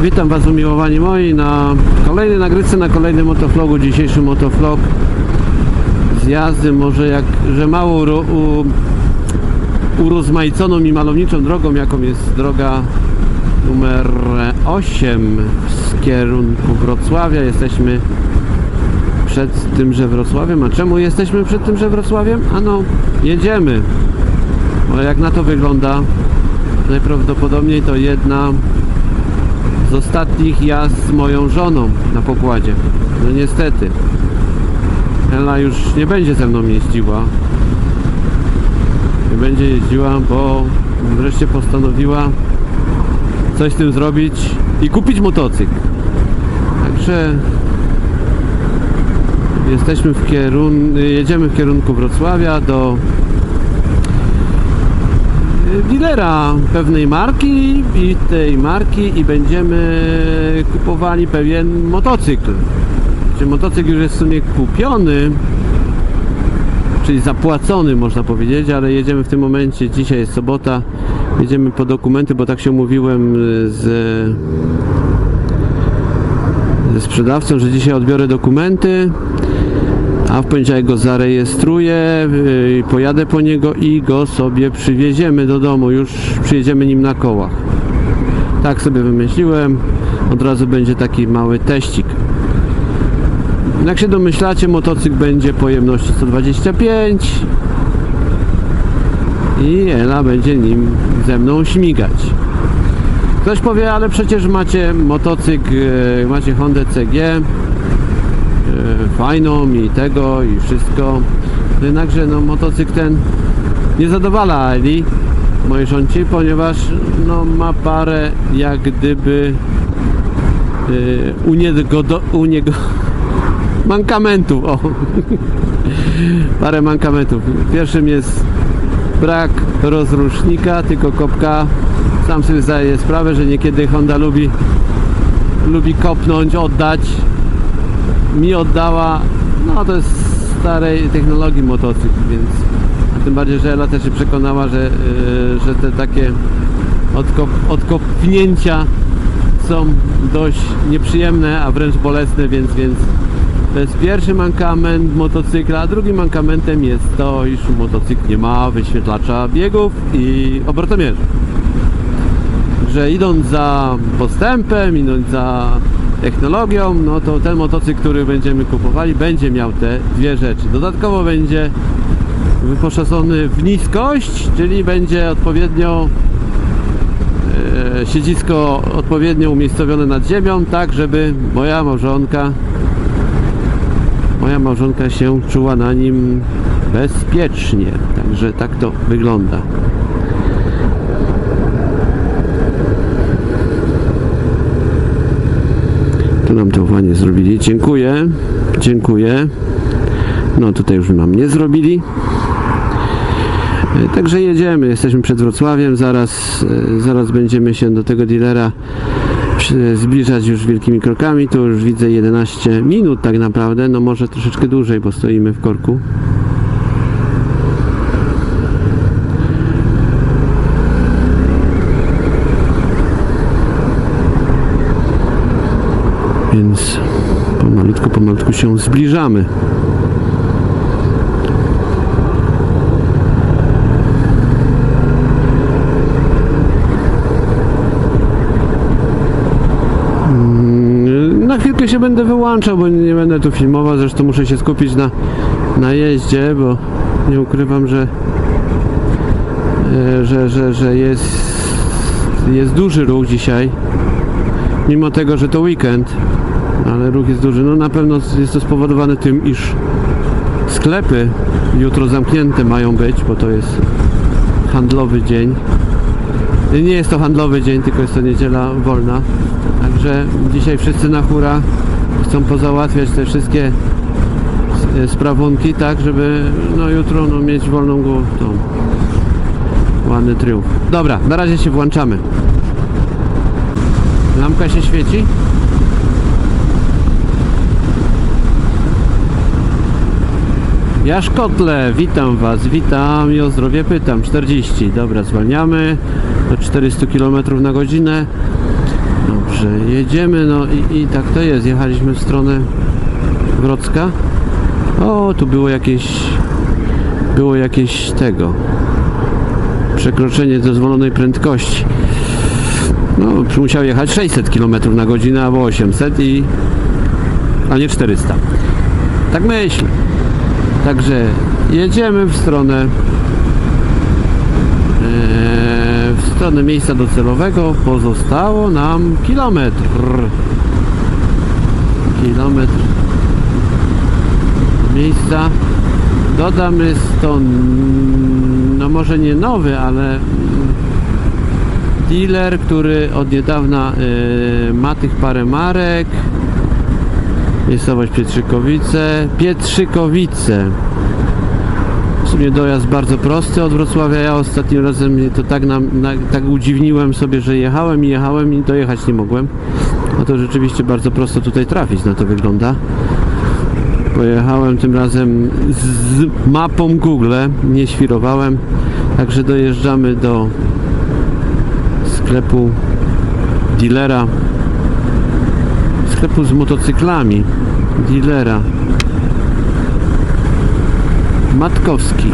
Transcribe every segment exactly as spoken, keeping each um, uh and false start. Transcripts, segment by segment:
Witam Was, umiłowani moi, na kolejnej nagrywce, na kolejnym motovlogu. Dzisiejszy motovlog z jazdy, może jak, że mało uro, u, urozmaiconą i malowniczą drogą, jaką jest droga numer osiem z kierunku Wrocławia. Jesteśmy przed tymże Wrocławiem. A czemu jesteśmy przed tymże Wrocławiem? Ano, jedziemy. Bo jak na to wygląda, najprawdopodobniej to jedna z ostatnich jazd z moją żoną na pokładzie. No niestety Ela już nie będzie ze mną jeździła. Nie będzie jeździła, bo wreszcie postanowiła coś z tym zrobić i kupić motocykl. Także jesteśmy w kierunku, jedziemy w kierunku Wrocławia do dealera pewnej marki i tej marki i będziemy kupowali pewien motocykl. Czy motocykl już jest w sumie kupiony, czyli zapłacony, można powiedzieć, ale jedziemy w tym momencie, dzisiaj jest sobota, jedziemy po dokumenty, bo tak się umówiłem z, ze sprzedawcą, że dzisiaj odbiorę dokumenty, a w poniedziałek go zarejestruję, yy, pojadę po niego i go sobie przywieziemy do domu. Już przyjedziemy nim na kołach. Tak sobie wymyśliłem. Od razu będzie taki mały teścik. Jak się domyślacie, motocykl będzie pojemności sto dwadzieścia pięć i Ela będzie nim ze mną śmigać. Ktoś powie, ale przecież macie motocykl, yy, macie Hondę C G fajną i tego i wszystko, jednakże no motocykl ten nie zadowala Eli, mojej żonci, ponieważ no ma parę jak gdyby yy, u niego, do, u niego mankamentów, o parę mankamentów. Pierwszym jest brak rozrusznika, tylko kopka. Sam sobie zdaję sprawę, że niekiedy Honda lubi lubi kopnąć, oddać. Mi oddała, no to jest starej technologii motocykl, więc a tym bardziej, że Ela też się przekonała, że, yy, że te takie odkop, odkopnięcia są dość nieprzyjemne, a wręcz bolesne, więc, więc to jest pierwszy mankament motocykla, a drugim mankamentem jest to, iż motocykl nie ma wyświetlacza biegów i obrotomierzy. Że idąc za postępem, idąc za technologią, no to ten motocykl, który będziemy kupowali, będzie miał te dwie rzeczy. Dodatkowo będzie wyposażony w niskość, czyli będzie odpowiednio e, siedzisko odpowiednio umiejscowione nad ziemią, tak żeby moja małżonka moja małżonka się czuła na nim bezpiecznie. Także tak to wygląda. Nam to ładnie zrobili. Dziękuję. Dziękuję. No tutaj już nam nie zrobili. Także jedziemy. Jesteśmy przed Wrocławiem. Zaraz, zaraz będziemy się do tego dealera zbliżać już wielkimi krokami. Tu już widzę jedenaście minut tak naprawdę. No może troszeczkę dłużej, bo stoimy w korku. Więc pomalutku, pomalutku się zbliżamy. Na chwilkę się będę wyłączał, bo nie będę tu filmował. Zresztą muszę się skupić na, na jeździe, bo nie ukrywam, że że, że, że jest, jest duży ruch dzisiaj. Mimo tego, że to weekend, ale ruch jest duży. No na pewno jest to spowodowane tym, iż sklepy jutro zamknięte mają być, bo to jest handlowy dzień. Nie jest to handlowy dzień, tylko jest to niedziela wolna. Także dzisiaj wszyscy na hura chcą pozałatwiać te wszystkie sprawunki, tak żeby no jutro no, mieć wolną głowę. Ładny triumf. Dobra, na razie się włączamy. Lampka się świeci. Jaszkotle, witam Was, witam i o zdrowie pytam. czterdzieści, dobra, zwalniamy do czterystu kilometrów na godzinę. Dobrze, jedziemy, no i, i tak to jest. Jechaliśmy w stronę Wrocka. O, tu było jakieś było jakieś tego przekroczenie dozwolonej prędkości. No, musiał jechać sześćset kilometrów na godzinę albo osiemset i a nie czterysta. Tak myślę. Także jedziemy w stronę e, w stronę miejsca docelowego. Pozostało nam kilometr. Kilometr miejsca. Dodam, jest to no może nie nowy, ale dealer, który od niedawna y, ma tych parę marek. Miejscowość Pietrzykowice. Pietrzykowice. W sumie dojazd bardzo prosty od Wrocławia. Ja ostatnim razem to tak, na, na, tak udziwniłem sobie, że jechałem i jechałem i dojechać nie mogłem. A to rzeczywiście bardzo prosto tutaj trafić, na to wygląda. Pojechałem tym razem z mapą Google, nie świrowałem. Także dojeżdżamy do sklepu dealera, sklepu z motocyklami dealera Matkowski.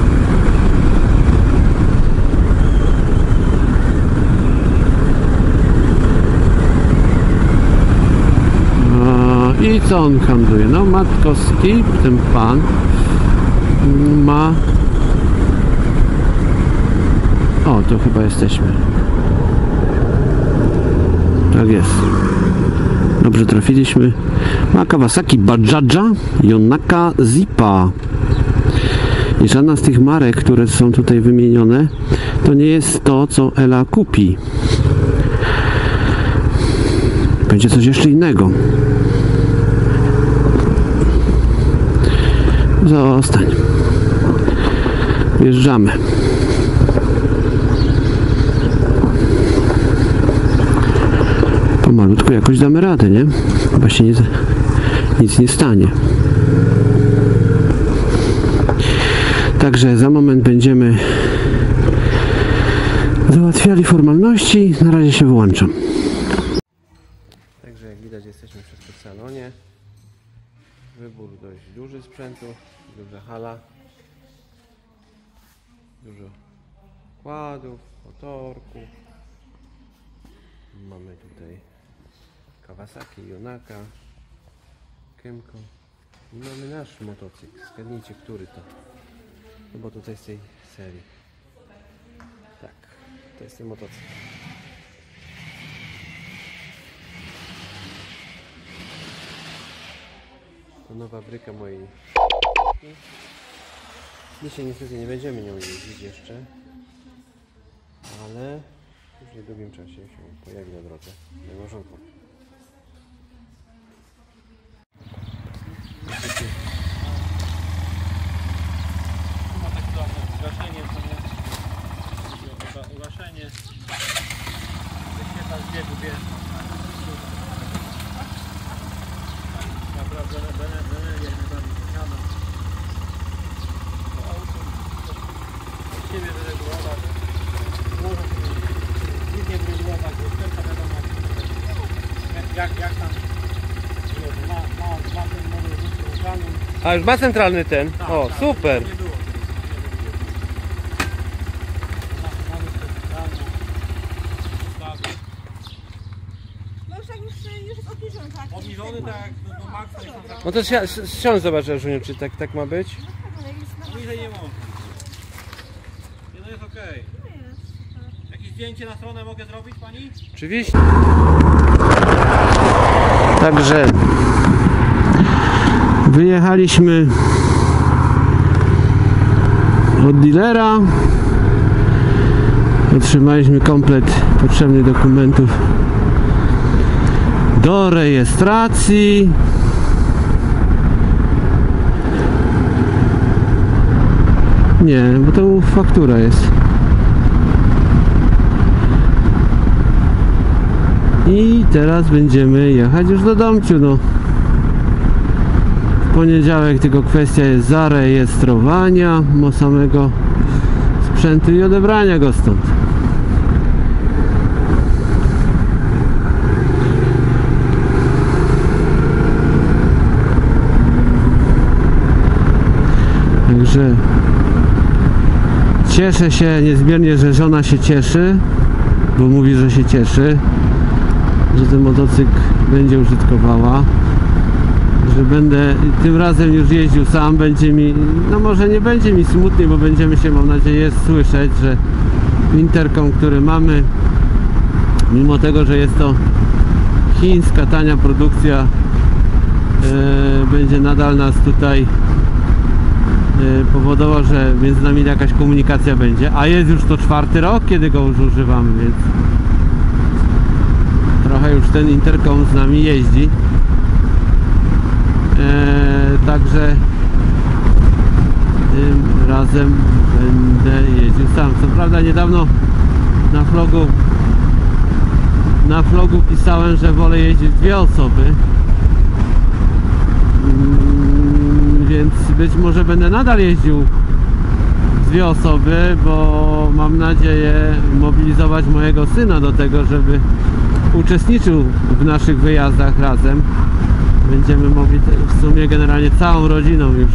No, i co on handluje? No, Matkowski, ten pan ma... O, to chyba jesteśmy. Tak jest. Dobrze trafiliśmy. Ma Kawasaki Bajaj'a, Yonaka Zipa. I żadna z tych marek, które są tutaj wymienione, to nie jest to, co Ela kupi. Będzie coś jeszcze innego. Zostań. Wjeżdżamy. Pomalutku jakoś damy radę, nie? Chyba się nie, nic nie stanie. Także za moment będziemy załatwiali formalności. Na razie się wyłączam. Także jak widać, jesteśmy wszystko w salonie. Wybór dość duży sprzętu, duża hala, dużo kładów, motorków. Mamy tutaj Kawasaki, Yonaka, Kemco i mamy nasz motocykl. Zgadnijcie, który to. No bo tutaj z tej serii. Tak, to jest ten motocykl. To nowa bryka mojej. Dzisiaj niestety nie będziemy nią jeździć jeszcze, ale w niedługim czasie się pojawi na drodze. Małżonką. Ma takie ugaszenie, co nie? Ugaszenie. Wyświetla z biegu, wiesz. Naprawdę, jak najbardziej zmiana. To auto od siebie wyregulować. Może nic nie wyregulować, bo wszelka wiadomo jak, jak tam ma, ma, ma ten model centralny. A już ma centralny ten? Tak, o, tak, super! nie było. Mamy centralne ustawy. No już tak już, już jest obniżony, tak? Obniżony tak do, do maksa jest tam. No to ściągnę, zobaczę, Żuniu, czy tak, tak ma być? Niżej nie można. Nie, no jest okej. Jakieś zdjęcie na stronę mogę zrobić, pani? Oczywiście. Także wyjechaliśmy od dealera. Otrzymaliśmy komplet potrzebnych dokumentów do rejestracji. Nie, bo to faktura jest. I teraz będziemy jechać już do domciu, no. W poniedziałek tylko kwestia jest zarejestrowania samego sprzętu i odebrania go stąd. Także cieszę się niezmiernie, że żona się cieszy, bo mówi, że się cieszy, że ten motocykl będzie użytkowała, że będę tym razem już jeździł sam. Będzie mi, no może nie będzie mi smutniej, bo będziemy się, mam nadzieję, słyszeć, że interkom, który mamy, mimo tego, że jest to chińska, tania produkcja, e, będzie nadal nas tutaj e, powodował, że między nami jakaś komunikacja będzie, a jest już to czwarty rok, kiedy go już używamy, więc trochę już ten interkom z nami jeździ. E, także tym razem będę jeździł sam. Co prawda niedawno na vlogu na vlogu pisałem, że wolę jeździć dwie osoby, mm, więc być może będę nadal jeździł dwie osoby, bo mam nadzieję mobilizować mojego syna do tego, żeby uczestniczył w naszych wyjazdach razem. Będziemy mogli w sumie generalnie całą rodziną już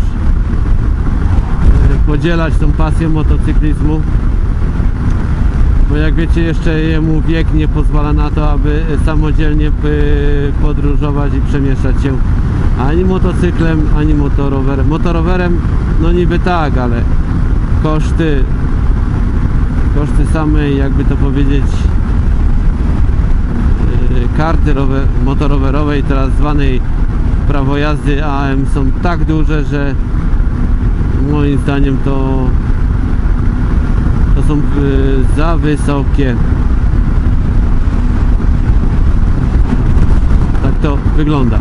podzielać tą pasję motocyklizmu, bo jak wiecie, jeszcze jemu wiek nie pozwala na to, aby samodzielnie podróżować i przemieszczać się ani motocyklem, ani motorowerem. Motorowerem no niby tak, ale koszty koszty samej, jakby to powiedzieć, karty rower, motorowerowej, teraz zwanej prawo jazdy A M, są tak duże, że moim zdaniem to to są za wysokie. Tak to wygląda.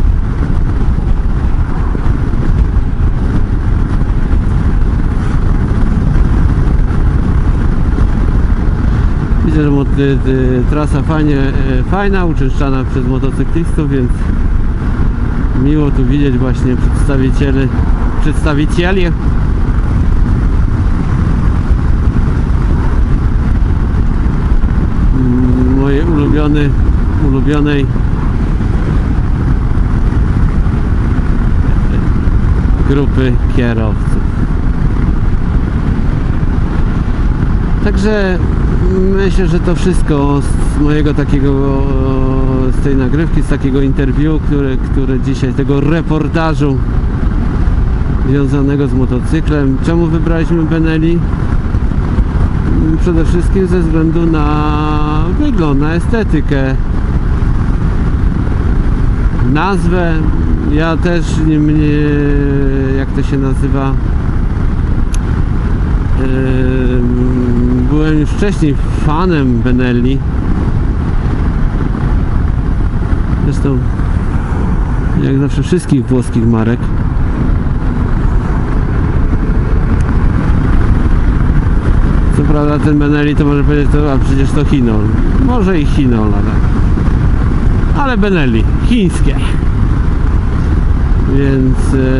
Widzę, że mot- y- y- trasa fajnie, y- fajna, uczęszczana przez motocyklistów, więc miło tu widzieć właśnie przedstawicieli, przedstawicieli mm, mojej ulubiony, ulubionej grupy kierowców. Także myślę, że to wszystko z mojego takiego, z tej nagrywki, z takiego interview, które, które dzisiaj, tego reportażu związanego z motocyklem. Czemu wybraliśmy Benelli? Przede wszystkim ze względu na wygląd, na estetykę, nazwę. Ja też nie mnie, jak to się nazywa, byłem już wcześniej fanem Benelli. Zresztą jak zawsze wszystkich włoskich marek. Co prawda ten Benelli to może powiedzieć, to, a przecież to Hinol. Może i Hinol, ale ale Benelli, chińskie. Więc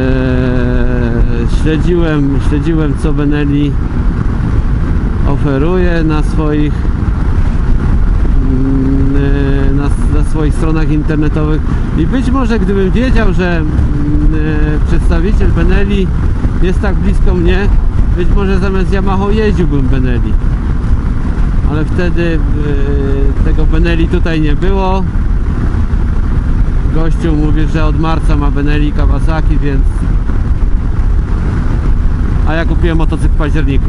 e, śledziłem, śledziłem co Benelli oferuje na swoich na, na swoich stronach internetowych i być może gdybym wiedział, że e, przedstawiciel Benelli jest tak blisko mnie, być może zamiast Yamaha jeździłbym Benelli, ale wtedy e, tego Benelli tutaj nie było. Gościu mówi, że od marca ma Benelli Kawasaki, więc a ja kupiłem motocykl w październiku.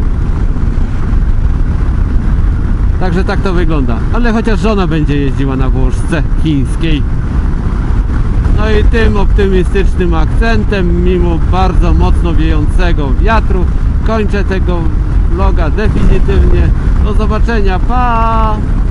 Także tak to wygląda. Ale chociaż żona będzie jeździła na Włoszce chińskiej. No i tym optymistycznym akcentem, mimo bardzo mocno wiejącego wiatru, kończę tego vloga definitywnie. Do zobaczenia, pa!